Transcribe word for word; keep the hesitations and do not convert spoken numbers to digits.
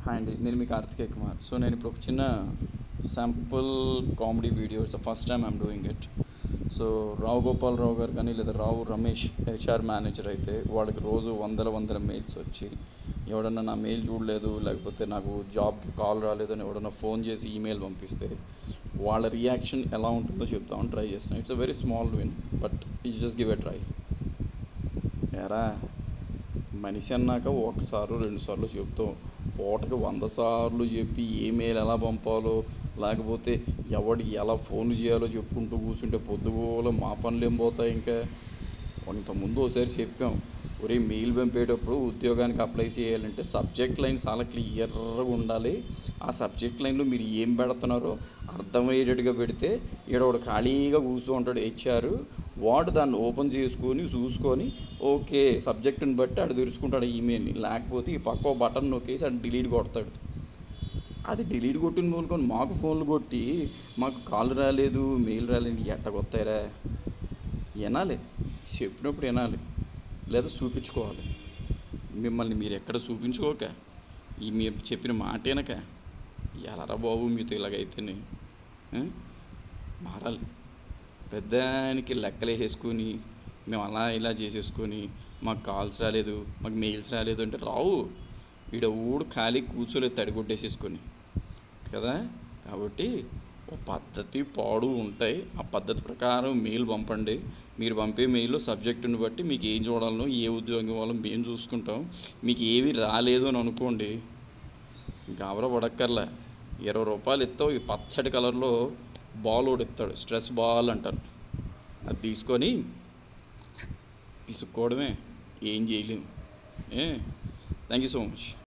Hi అండి, నేను మీ Karthikeya Kumar. So నేను ఇప్పుడు ఒక చిన్న sample comedy video. It's the first time I'm doing it. So Rao Gopalarao గారు కానీ లేదా రావు రమేష్ హెచ్ఆర్ మేనేజర్ అయితే వాళ్ళకి రోజు వందల వందల మెయిల్స్ వచ్చి ఎవడన్నా నా మెయిల్ చూడలేదు, లేకపోతే నాకు జాబ్కి కాల్ రాలేదు అని ఎవడన్నా ఫోన్ చేసి ఈమెయిల్ పంపిస్తే వాళ్ళ రియాక్షన్ ఎలా ఉంటుందో చెప్తామని ట్రై చేస్తాను. It's a very small win, but you just give a try. ఎరా మనిషి అన్నాక ఒకసారి రెండు సార్లు చెప్తాం, పూటకి వంద సార్లు చెప్పి ఈమెయిల్ ఎలా పంపాలో లేకపోతే ఎవడికి ఎలా ఫోన్ చేయాలో చెప్పుకుంటూ కూర్చుంటే పొద్దుగోలో మా పనులు ఏం పోతాయి. ఇంకా ఇంతకుముందు ఒకసారి చెప్పాం, ఒరే మెయిల్ పంపేటప్పుడు ఉద్యోగానికి అప్లై చేయాలంటే సబ్జెక్ట్ లైన్ చాలా క్లియర్గా ఉండాలి. ఆ సబ్జెక్ట్ లైన్లో మీరు ఏం పెడుతున్నారో అర్థమయ్యేటట్టుగా పెడితే ఈడ ఒకడు ఖాళీగా కూర్చో ఉంటాడు హెచ్ఆర్, వాడు దాన్ని ఓపెన్ చేసుకొని చూసుకొని ఓకే సబ్జెక్టుని బట్టి ఆడు తెరుచుకుంటాడు ఈమెయిల్ని. లేకపోతే ఈ పక్క బటన్ నొక్కేసి ఆడు డిలీట్ కొడతాడు. అది డిలీట్ కొట్టిన మూలుకొని మాకు ఫోన్లు కొట్టి మాకు కాల్ రాలేదు మెయిల్ రాలేదు ఎట్టగొత్తారా. వినాలి, చెప్పినప్పుడు వినాలి, లేదా చూపించుకోవాలి. మిమ్మల్ని మీరు ఎక్కడ చూపించుకోక ఈ మీరు చెప్పిన మాట వెనక ఎలారా బాబు మీతో ఇలాగైతేనే మారాలి. పెద్దానికి లెక్కలు వేసేసుకొని మేము అలా ఇలా చేసేసుకొని మాకు కాల్స్ రాలేదు మాకు మెయిల్స్ రాలేదు అంటే రావు. వీడ ఊడు ఖాళీ కూర్చోలేదు తడిగొట్టేసేసుకొని కదా. కాబట్టి ఒక పద్ధతి పాడు ఉంటాయి. ఆ పద్ధతి ప్రకారం మెయిల్ పంపండి. మీరు పంపే మెయిల్లో సబ్జెక్టుని బట్టి మీకు ఏం చూడాలనో ఏ ఉద్యోగం వాళ్ళో మేము చూసుకుంటాం. మీకు ఏవి రాలేదు అని అనుకోండి, గాబరా పడక్కర్లే, ఇరవై రూపాయలు ఇస్తావు ఈ పచ్చడి కలర్లో బాల్ ఒకటి ఇస్తాడు, స్ట్రెస్ బాల్ అంటారు. అది తీసుకొని పిసుక్కోవడమే, ఏం చేయలేము. ఏ థ్యాంక్ యూ సో మచ్.